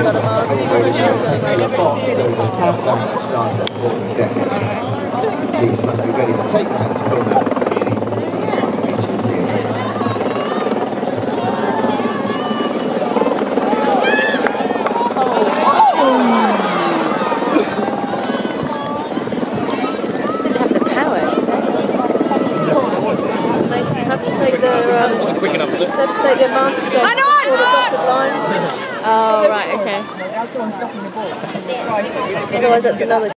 got a mask. Taking the box, there is a countdown that starts at 40 seconds. Teams must be ready to take the penalty corner as time reaches zero. They have to take their masks off before the dotted line. Oh, right, okay. Otherwise that's another